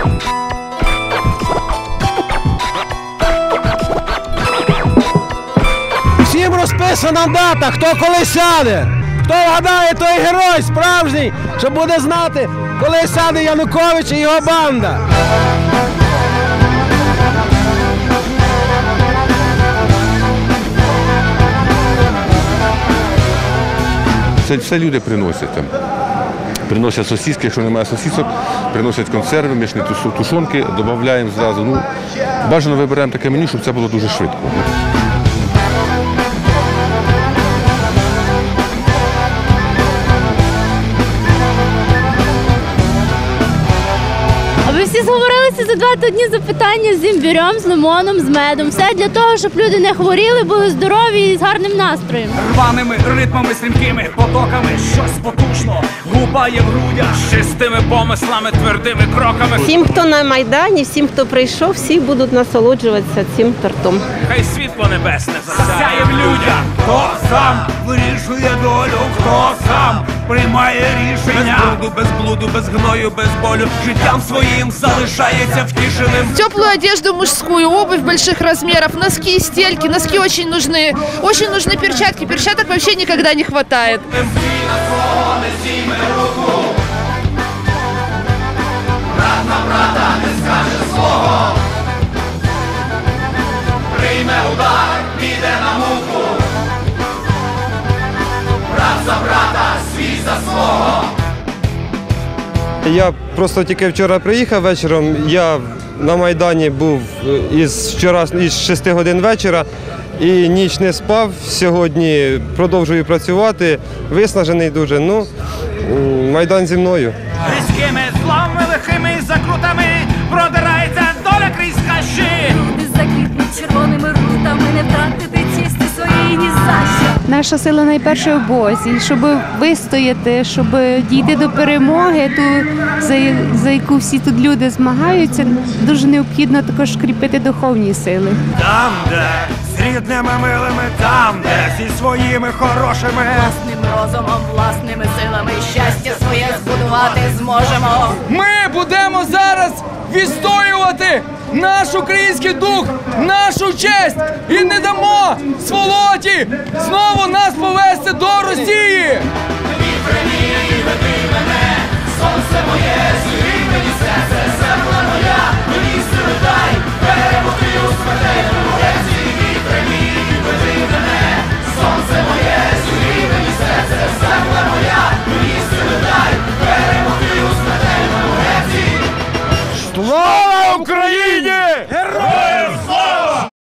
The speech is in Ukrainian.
Всім розписана дата, хто коли сяде. Хто вгадає, той герой справжній, що буде знати, коли сяде Янукович і його банда. Це все люди приносять там. Приносять сосиски, якщо немає сосисок, приносять консерви, м'ясні тушонки, додаємо зразу. Ну, бажано вибираємо таке меню, щоб це було дуже швидко. Ви всі зговорилися за 2 дні запитання з імбирем, з лимоном, з медом. Все для того, щоб люди не хворіли, були здорові і з гарним настроєм. Рваними ритмами, стрімкими потоками, щось потужно губає в грудях, з чистими помислами, твердими кроками. Всім, хто на Майдані, всім, хто прийшов, всі будуть насолоджуватися цим тортом. Хай світло небесне засяє в людях. Хто сам вирішує долю, хто сам приймає рішення. Без блуду, без гною, без болю, життям своїм залишається втішеним. Теплую одежду мужскую, обувь больших размеров, носки, стельки. Носки очень нужны. Очень нужны перчатки. Перчаток вообще никогда не хватает. Брат на брата не скаже свого. Прийме удар, піде на муку. Брат за брата, свій за свого. Я просто тільки вчора приїхав вечором, я на Майдані був із 6 годин вечора і ніч не спав. Сьогодні продовжую працювати, виснажений дуже, ну, Майдан зі мною. Різкими злами, лихими закрутами продирається доля крізь хащі. Люди заквітнуть червоними рутами, не втратити чисти своєї ні за що. Наша сила найперше в Бозі, щоб вистояти, щоб дійти до перемоги, за яку всі тут люди змагаються, дуже необхідно також кріпити духовні сили. Там, де з рідними милими, там, де зі своїми хорошими. Власним розумом, власними силами щастя своє збудувати зможемо. Ми будемо зараз відстоювати наш український дух, нашу честь і не дамо сволоті знову нас повести до Росії. Вітре мій, веди мене, сонце моє, зігрій мені серце, земля моя, мені сили дай, перемогти у смертельному греці. Вітре мій, веди мене, сонце моє, зігрій мені серце, земля моя, мені сили дай, перемогти у смертельному греці. Слава Україні!